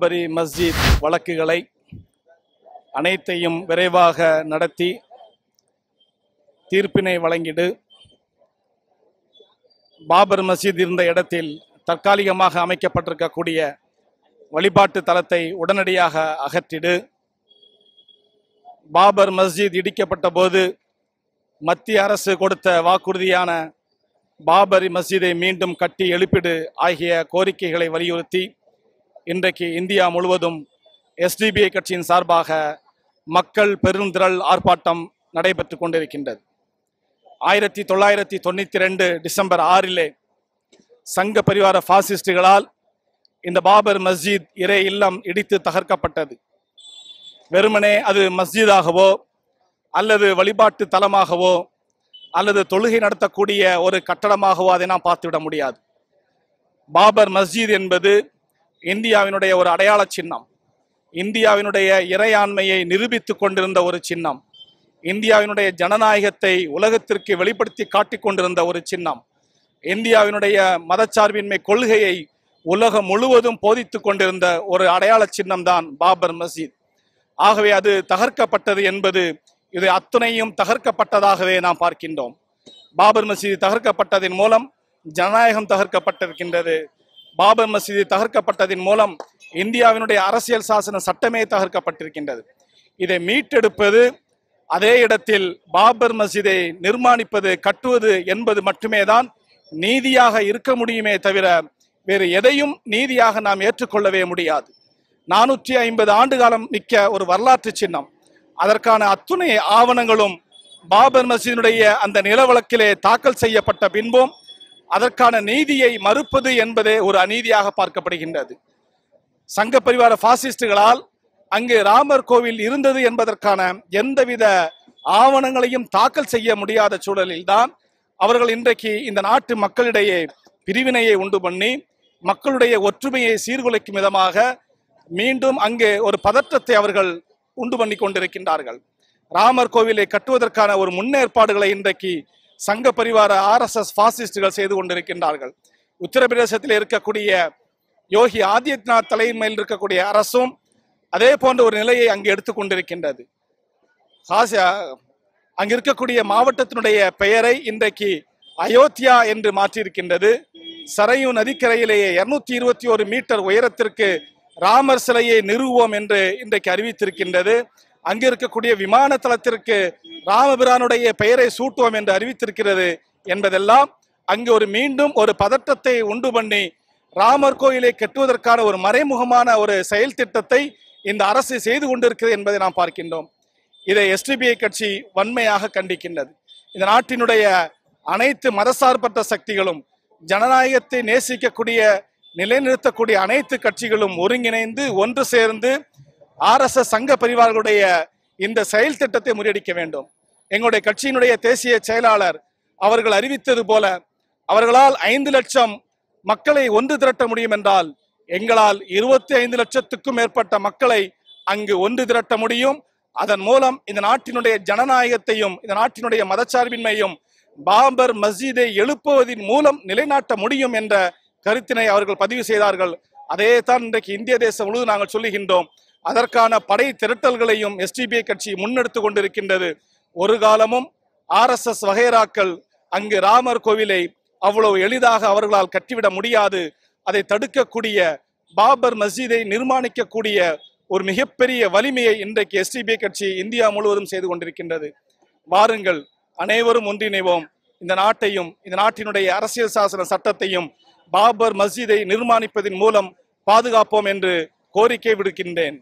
பாபரி மஸ்ஜித் வழக்குகளை அனைத்தையும் விரைவாக நடத்தி தீர்ப்பினை வழங்கிடு. பாபர் மஸ்ஜித் இருந்த இடத்தில் தற்காலிகமாக அமைக்கப்பட்டிருக்கக்கூடிய வழிபாட்டு தலத்தை உடனடியாக அகற்றிடு. பாபர் மஸ்ஜித் இடிக்கப்பட்ட போது மத்திய அரசு கொடுத்த வாக்குறுதியான பாபரி மஸ்ஜிதை மீண்டும் கட்டி எழுப்பிடு ஆகிய கோரிக்கைகளை வலியுறுத்தி இன்றைக்கு இந்தியா முழுவதும் SDPI கட்சியின் சார்பாக மக்கள் பெருந்திரள் ஆர்ப்பாட்டம் நடைபெற்று கொண்டிருக்கின்றது. 1992 டிசம்பர் 6 சங்க பரிவார பாசிஸ்டுகளால் இந்த பாபர் மஸ்ஜித் இறை இல்லம் இடித்து தகர்க்கப்பட்டது. வெறுமனே அது மஸ்ஜிதாகவோ அல்லது வழிபாட்டு தலமாகவோ அல்லது தொழுகை நடத்தக்கூடிய ஒரு கட்டடமாகவோ அதை நாம் பார்த்துவிட முடியாது. பாபர் மஸ்ஜித் என்பது இந்தியாவினுடைய ஒரு அடையாள சின்னம், இந்தியாவினுடைய இறையாண்மையை நிரூபித்துக் கொண்டிருந்த ஒரு சின்னம், இந்தியாவினுடைய ஜனநாயகத்தை உலகத்திற்கு வெளிப்படுத்தி காட்டிக் கொண்டிருந்த ஒரு சின்னம், இந்தியாவினுடைய மதச்சார்பின்மை கொள்கையை உலகம் முழுவதும் போதித்துக் கொண்டிருந்த ஒரு அடையாள சின்னம் தான் பாபர் மஸ்ஜித். ஆகவே அது தகர்க்கப்பட்டது என்பது இது அத்துணையும் தகர்க்கப்பட்டதாகவே நாம் பார்க்கின்றோம். பாபர் மஸ்ஜித் தகர்க்கப்பட்டதின் மூலம் ஜனநாயகம் தகர்க்கப்பட்டிருக்கின்றது. பாபர் மஸ்ஜித் தகர்க்கப்பட்டதின் மூலம் இந்தியாவினுடைய அரசியல் சாசன சட்டமே தகர்க்கப்பட்டிருக்கின்றது. இதை மீட்டெடுப்பது, அதே இடத்தில் பாபர் மஸ்ஜிதை நிர்மாணிப்பது, கட்டுவது என்பது மட்டுமே தான் நீதியாக இருக்க முடியுமே தவிர வேறு எதையும் நீதியாக நாம் ஏற்றுக்கொள்ளவே முடியாது. 450 ஆண்டு காலம் மிக்க ஒரு வரலாற்று சின்னம், அதற்கான அத்துணை ஆவணங்களும் பாபர் மஸ்ஜிதினுடைய அந்த நிலவழக்கிலே தாக்கல் செய்யப்பட்ட பின்பும் அதற்கான நீதியை மறுப்பது என்பதே ஒரு அநீதியாக பார்க்கப்படுகின்றது. சங்க பரிவார பாசிஸ்டுகளால் அங்கு ராமர் கோவில் இருந்தது என்பதற்கான எந்தவித ஆவணங்களையும் தாக்கல் செய்ய முடியாத சூழலில் தான் அவர்கள் இன்றைக்கு இந்த நாட்டு மக்களிடையே பிரிவினையை உண்டு பண்ணி மக்களுடைய ஒற்றுமையை சீர்குலைக்கும் விதமாக மீண்டும் அங்கே ஒரு பதற்றத்தை அவர்கள் உண்டு பண்ணி கொண்டிருக்கின்றார்கள். ராமர் கோவிலை கட்டுவதற்கான ஒரு முன்னேற்பாடுகளை இன்றைக்கு சங்க பரிவார RSS பாசிஸ்டுகள் செய்து கொண்டிருக்கின்றார்கள். உத்தரப்பிரதேசத்தில் இருக்கக்கூடிய யோகி ஆதித்யநாத் தலைமையில் இருக்கக்கூடிய அரசும் அதே போன்ற ஒரு நிலையை அங்கு எடுத்துக்கொண்டிருக்கின்றது. அங்கு இருக்கக்கூடிய மாவட்டத்தினுடைய பெயரை இன்றைக்கு அயோத்தியா என்று மாற்றியிருக்கின்றது. சரையு நதிக்கரையிலேயே 221 மீட்டர் உயரத்திற்கு ராமர் சிலையை நிறுவுவோம் என்று இன்றைக்கு அறிவித்திருக்கின்றது. அங்கு இருக்கக்கூடிய விமான தளத்திற்கு ராமபிரானுடைய பெயரை சூட்டுவோம் என்று அறிவித்திருக்கிறது என்பதெல்லாம் அங்கு ஒரு மீண்டும் ஒரு பதற்றத்தை உண்டு பண்ணி ராமர் கோயிலை கட்டுவதற்கான ஒரு மறைமுகமான ஒரு செயல் திட்டத்தை இந்த அரசு செய்து கொண்டிருக்கிறது என்பதை நாம் பார்க்கின்றோம். இதை SDPI கட்சி வன்மையாக கண்டிக்கின்றது. இந்த நாட்டினுடைய அனைத்து மதசார்பற்ற சக்திகளும் ஜனநாயகத்தை நேசிக்கக்கூடிய நிலைநிறுத்தக்கூடிய அனைத்து கட்சிகளும் ஒருங்கிணைந்து ஒன்று சேர்ந்து RSS சங்க பரிவார்களுடைய இந்த செயல் திட்டத்தை முறியடிக்க வேண்டும். எங்களுடைய கட்சியினுடைய தேசிய செயலாளர் அவர்கள் அறிவித்தது போல அவர்களால் 5 லட்சம் மக்களை ஒன்று திரட்ட முடியும் என்றால் எங்களால் 25 லட்சத்துக்கும் மேற்பட்ட மக்களை அங்கு ஒன்று திரட்ட முடியும். அதன் மூலம் இந்த நாட்டினுடைய ஜனநாயகத்தையும் இந்த நாட்டினுடைய மதச்சார்பின்மையும் பாபர் மஸ்ஜிதை எழுப்புவதன் மூலம் நிலைநாட்ட முடியும் என்ற கருத்தினை அவர்கள் பதிவு செய்தார்கள். அதே தான் இன்றைக்கு இந்திய தேசம் முழுவதும் நாங்கள் சொல்லுகின்றோம். அதற்கான படை திரட்டல்களையும் SDPI கட்சி முன்னெடுத்து கொண்டிருக்கின்றது. ஒரு காலமும் RSS வகைராக்கள் அங்கு ராமர் கோவிலை அவ்வளவு எளிதாக அவர்களால் கட்டிவிட முடியாது. அதை தடுக்கக்கூடிய பாபர் மஸ்ஜிதை நிர்மாணிக்கக்கூடிய ஒரு மிகப்பெரிய வலிமையை இன்றைக்கு SDPI கட்சி இந்தியா முழுவதும் செய்து கொண்டிருக்கின்றது. வாருங்கள், அனைவரும் ஒன்றிணைவோம். இந்த நாட்டையும் இந்த நாட்டினுடைய அரசியல் சாசன சட்டத்தையும் பாபர் மஸ்ஜிதை நிர்மாணிப்பதன் மூலம் பாதுகாப்போம் என்று கோரிக்கை விடுக்கின்றேன்.